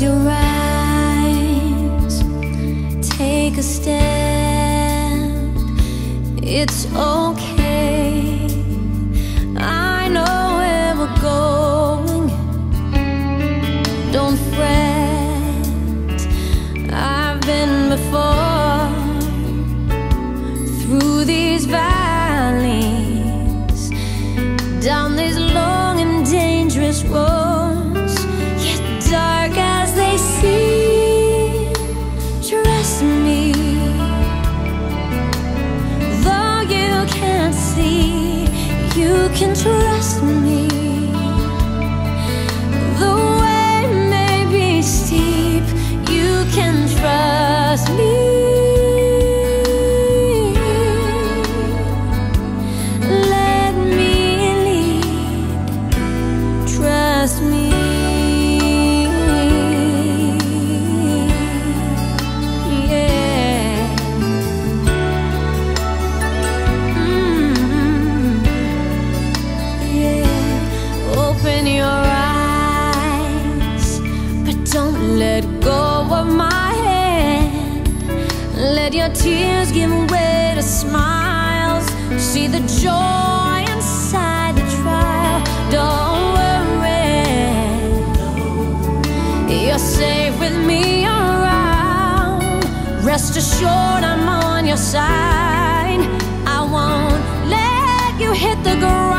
your eyes, take a stand. It's okay, I know where we're going. Don't fret, I've been before, through these valleys, down these long and dangerous roads, yet dark as they seem. Trust me, though you can't see, you can trust me. The way may be steep, you can trust me. Let me lead, trust me. Yeah. Yeah. Open your eyes, but don't let go of my hand. Let your tears give way to smiles. See the joy inside the trial. Don't worry, you're safe with me around. Rest assured I'm on your side. I won't let you hit the ground.